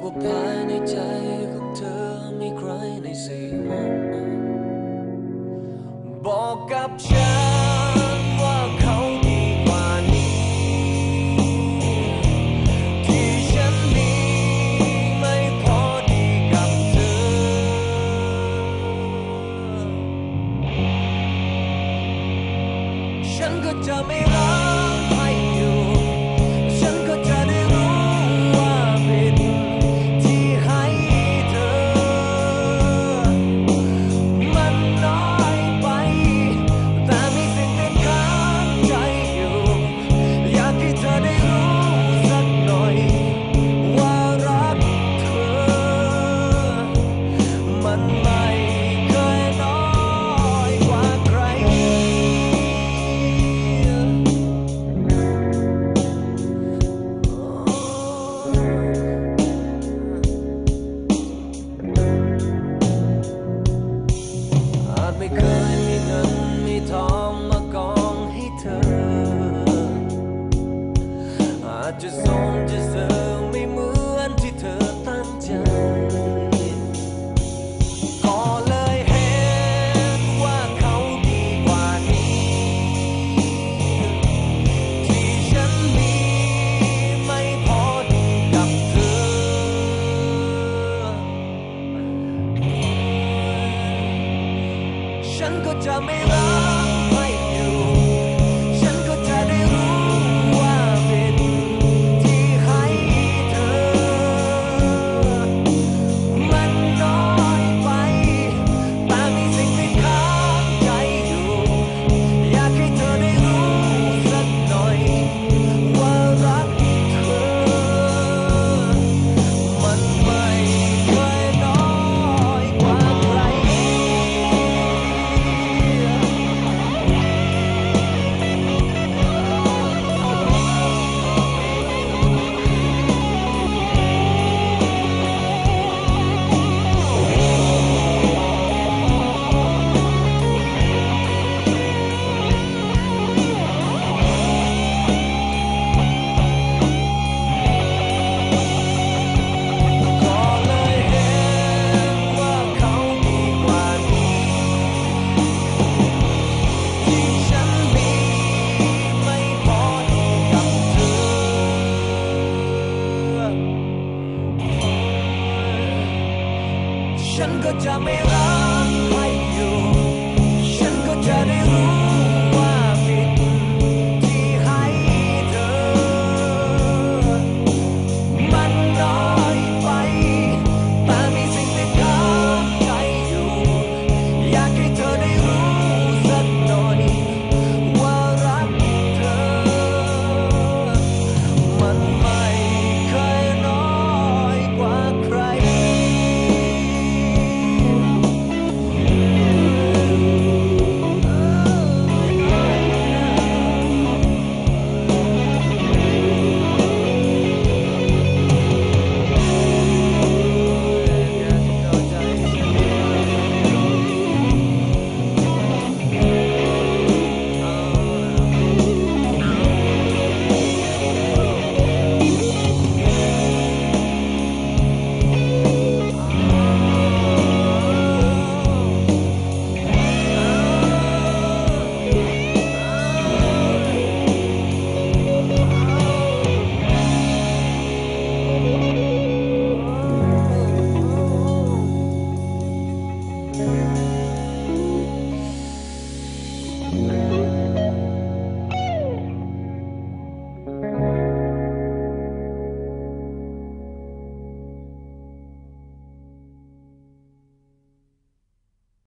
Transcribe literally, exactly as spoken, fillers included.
ว่าภายในใจของเธอมีใครในสี่ห้องบอกกับฉันว่าเขาดีกว่านี้ที่ฉันมีไม่พอดีกับเธอฉันก็จะไม่รักให้อยู่ฉันก็จะได้รู้ว่าผิดที่ให้เธอมันน้อยไปแต่มีสิ่งติดค้างใจอยู่อยากให้เธอได้รู้สักหน่อยว่ารักเธอมันไม่เคยน้อยกว่าใครอาจไม่เคยมีเงินมีทองมากองให้เธออาจจะส่งจะเสริมไม่เหมือนที่เธอตั้งใจก็เลยเห็นว่าเขาดีกว่านี้ที่ฉันมีไม่พอดีกับเธอฉันก็จะไม่รักไม่อยู่ฉันก็จะได้รู้ว่าผิดที่ให้เธอมันน้อยไปแต่มีสิ่งที่ค้างใจอยู่อยากให้เธอได้รู้สักหน่อยว่ารักเธอมันไม่เคยน้อยกว่าใครก็เลยเห็นว่าเขาดีกว่านี้ที่ฉันมีไม่พอดีกับเธอฉันก็จะไม่รักให้อยู่ฉันก็จะได้รู้ว่าผิดที่ให้เธอมันน้อยไปแต่มีสิ่งติดค้างใจอยู่อยากให้เธอได้รู้สักหน่อยว่ารักเธอมันไม่เคยน้อยกว่าใคร Mm-hmm.